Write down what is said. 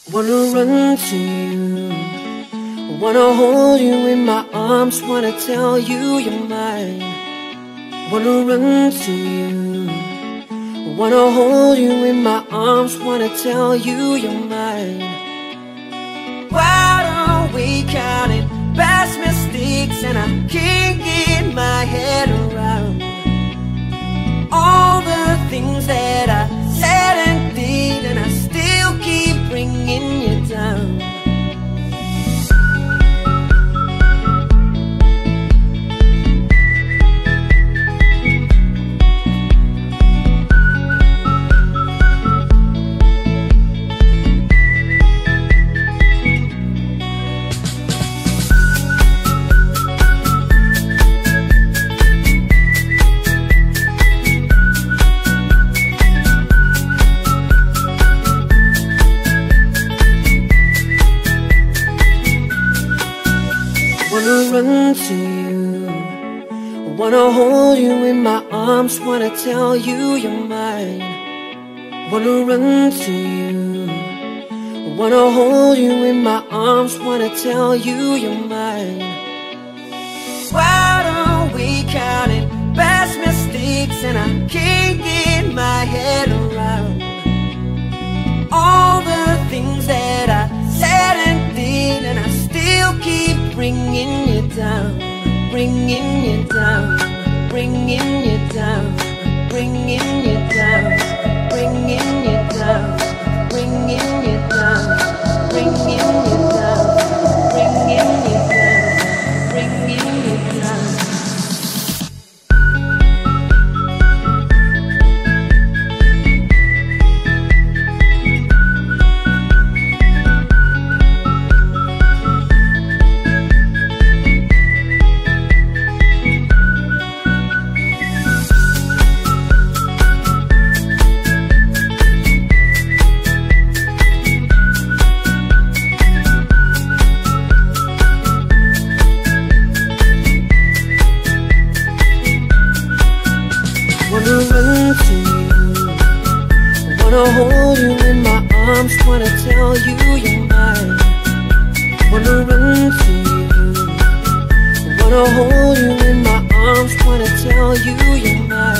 Wanna run to you, wanna hold you in my arms, wanna tell you you're mine. Wanna run to you, wanna hold you in my arms, wanna tell you you're mine. Why don't we count it, past mistakes, and I can't get my head around all the things that I said and did, and I still keep bringing you down. Wanna run to you, wanna hold you in my arms, wanna tell you you're mine. Wanna run to you, wanna hold you in my arms, wanna tell you you're mine. Why don't we count it, past mistakes, and I can't get my head around all the things that I said and did, and I still keep bringing you down, bringing you down, bringing you down, bringing you down, bringing you down, bringing you down, bringing you down, bringing you down, bringing you down. Wanna run to you, wanna hold you in my arms, wanna tell you you're mine. Wanna run to you, wanna hold you in my arms, wanna tell you you're mine.